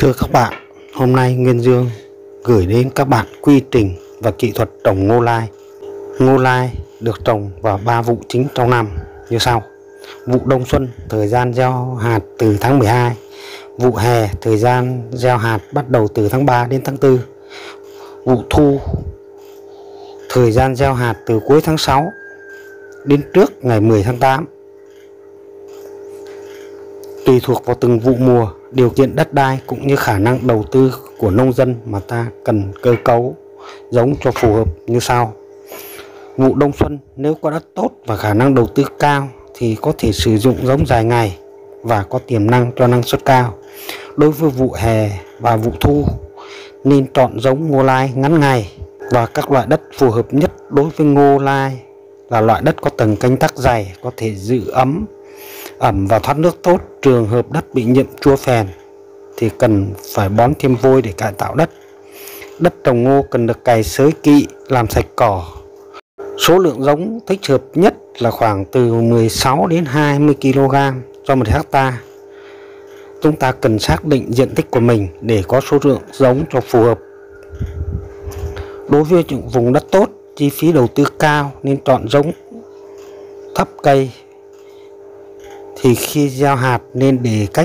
Thưa các bạn, hôm nay Nguyên Dương gửi đến các bạn quy trình và kỹ thuật trồng ngô lai. Ngô lai được trồng vào 3 vụ chính trong năm như sau. Vụ đông xuân, thời gian gieo hạt từ tháng 12. Vụ hè, thời gian gieo hạt bắt đầu từ tháng 3 đến tháng 4. Vụ thu, thời gian gieo hạt từ cuối tháng 6 đến trước ngày 10 tháng 8. Tùy thuộc vào từng vụ mùa, điều kiện đất đai cũng như khả năng đầu tư của nông dân mà ta cần cơ cấu giống cho phù hợp như sau. Vụ đông xuân, nếu có đất tốt và khả năng đầu tư cao thì có thể sử dụng giống dài ngày và có tiềm năng cho năng suất cao. Đối với vụ hè và vụ thu, nên chọn giống ngô lai ngắn ngày, và các loại đất phù hợp nhất đối với ngô lai là loại đất có tầng canh tác dày, có thể giữ ẩm và thoát nước tốt. Trường hợp đất bị nhiễm chua phèn thì cần phải bón thêm vôi để cải tạo đất. Đất trồng ngô cần được cày xới kỹ, làm sạch cỏ. Số lượng giống thích hợp nhất là khoảng từ 16 đến 20 kg cho 1 hecta. Chúng ta cần xác định diện tích của mình để có số lượng giống cho phù hợp. Đối với những vùng đất tốt, chi phí đầu tư cao nên chọn giống thấp cây. Thì khi gieo hạt nên để cách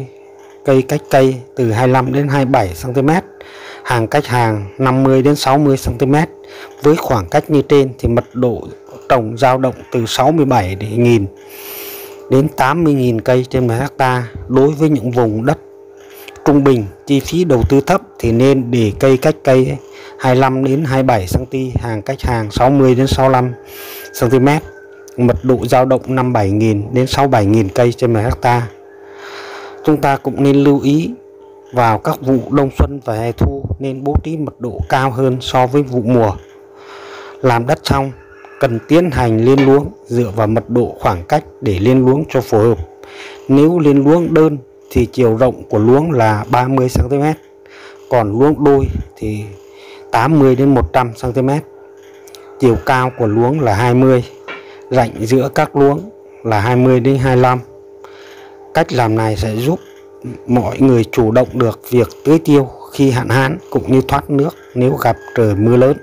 cây từ 25 đến 27 cm, hàng cách hàng 50 đến 60 cm. Với khoảng cách như trên thì mật độ trồng dao động từ 67.000 đến 80.000 cây trên 1 hecta. Đối với những vùng đất trung bình, chi phí đầu tư thấp thì nên để cây cách cây 25 đến 27 cm, hàng cách hàng 60 đến 65 cm. Mật độ dao động 57.000 đến 67.000 cây trên 1 hecta. Chúng ta cũng nên lưu ý vào các vụ đông xuân và hè thu nên bố trí mật độ cao hơn so với vụ mùa. Làm đất xong cần tiến hành lên luống dựa vào mật độ khoảng cách để lên luống cho phù hợp. Nếu lên luống đơn thì chiều rộng của luống là 30 cm, còn luống đôi thì 80 đến 100 cm. Chiều cao của luống là 20, rãnh giữa các luống là 20 đến 25. Cách làm này sẽ giúp mọi người chủ động được việc tưới tiêu khi hạn hán cũng như thoát nước nếu gặp trời mưa lớn.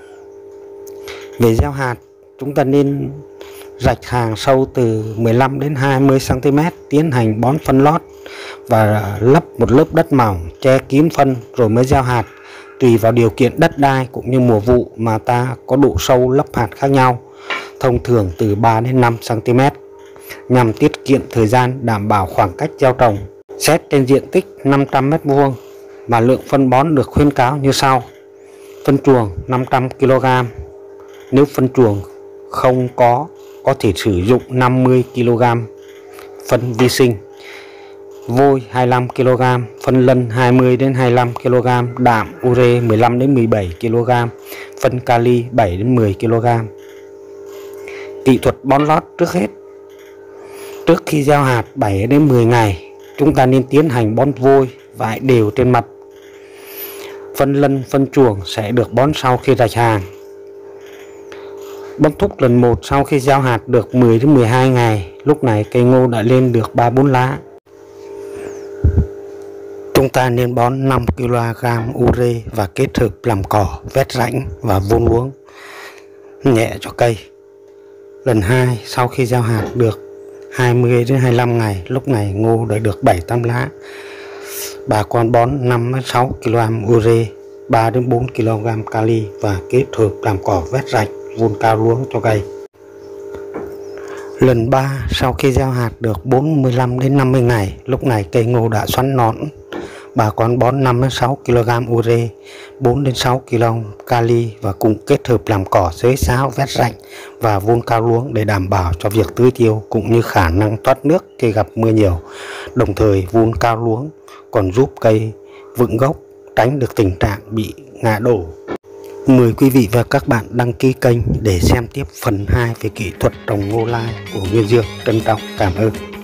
Về gieo hạt, chúng ta nên rạch hàng sâu từ 15 đến 20 cm, tiến hành bón phân lót và lấp một lớp đất mỏng che kín phân rồi mới gieo hạt. Tùy vào điều kiện đất đai cũng như mùa vụ mà ta có độ sâu lấp hạt khác nhau, thông thường từ 3 đến 5 cm, nhằm tiết kiệm thời gian, đảm bảo khoảng cách gieo trồng. Xét trên diện tích 500 m² mà lượng phân bón được khuyến cáo như sau. Phân chuồng 500 kg. Nếu phân chuồng không có thể sử dụng 50 kg phân vi sinh. Vôi 25 kg, phân lân 20 đến 25 kg, đạm ure 15 đến 17 kg, phân kali 7 đến 10 kg. Kỹ thuật bón lót trước hết. Trước khi gieo hạt 7 đến 10 ngày, chúng ta nên tiến hành bón vôi vãi đều trên mặt. Phân lân, phân chuồng sẽ được bón sau khi rạch hàng. Bón thúc lần 1 sau khi gieo hạt được 10 đến 12 ngày. Lúc này cây ngô đã lên được 3-4 lá. Chúng ta nên bón 5 kg ure và kết hợp làm cỏ, vét rãnh và vun luống nhẹ cho cây. Lần 2 sau khi gieo hạt được 20 đến 25 ngày, lúc này ngô đã được 7-8 lá. Bà con bón 5-6 kg ure, 3 đến 4 kg kali và kết hợp làm cỏ, vét rạch, vun cao luống cho cây. Lần 3 sau khi gieo hạt được 45 đến 50 ngày, lúc này cây ngô đã xoắn nõn. Bà con bón 5-6 kg ure, 4 đến 6 kg kali và cùng kết hợp làm cỏ, xới xáo, vét rãnh và vun cao luống để đảm bảo cho việc tưới tiêu cũng như khả năng thoát nước khi gặp mưa nhiều. Đồng thời vun cao luống còn giúp cây vững gốc, tránh được tình trạng bị ngã đổ. Mời quý vị và các bạn đăng ký kênh để xem tiếp phần 2 về kỹ thuật trồng ngô lai của Nguyên Dương. Trân trọng cảm ơn.